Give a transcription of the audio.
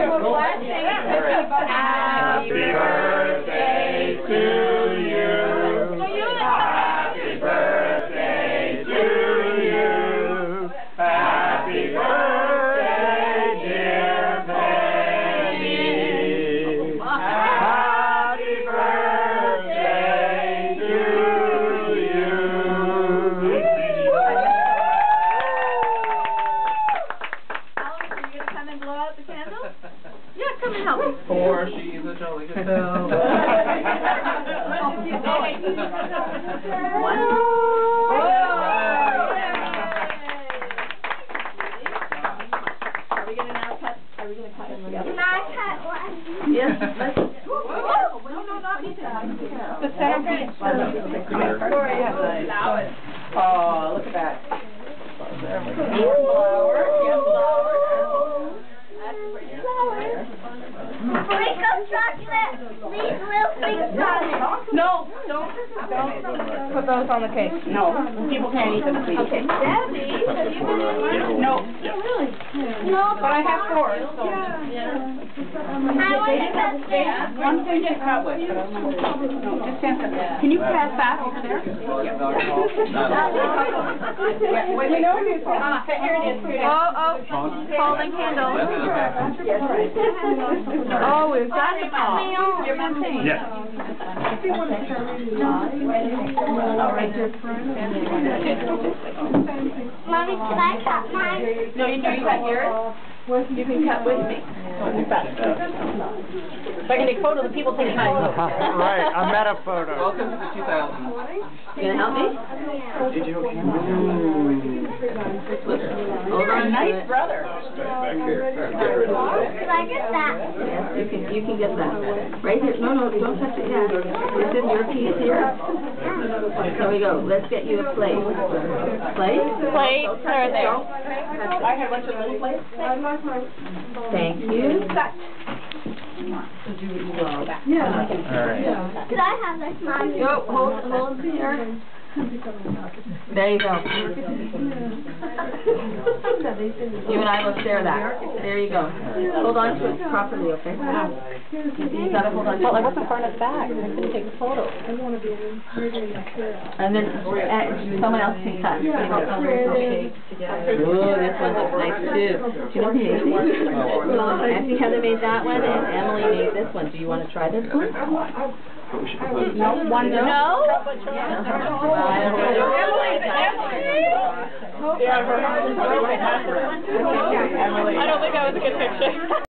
Happy birthday to you. Happy birthday to you. Happy birthday, dear Penny. Happy birthday to you. Are you going to come and blow out the candle? Yeah, come and help me. For she's a jolly good girl. Are we going to now cut? Are we going to cut them together? Can I cut one? Yes. Let's. Whoa! No, not me. The centerpiece. Oh, look at that. Flower. Sprinkle chocolate. These little things on it. No, don't put those on the cake. No, people can't eat them. Okay, Debbie, have you been in here? No. Really? No, But I have 4. So. I want to cut this. One thing to cut with. No, just stand there. Can you pass that over there? Yeah. Wait, you know what you're talking. Here it is. Holding candles. Oh, we've got the call. You're missing. Yes. Mommy, can I cut mine? No, you cut yours. You can cut with me. So I can take photos of people taking photos. Right, a meta photo. Welcome to the 2000s. You gonna help me? Digital You're a nice brother. Can I get that? Yes, you can get that. Right here. No, don't touch it yet. This is your piece here. There we go. Let's get you a plate. Plate? Plate, there, there. I have a bunch of little plates. Thank you. Alright. Could I have this, Mom? Yo, hold here. There you go. You and I will share that. There you go. Hold on to it properly, okay? You gotta hold on to it. Well, I wasn't far enough back. I couldn't take a photo. And then someone else can cut. Ooh, this one looks nice too. Do you know Casey? Auntie Heather made that one, and Emily made this one. Do you want to try this one? No? One no? No? Yeah, I don't think that was a good picture.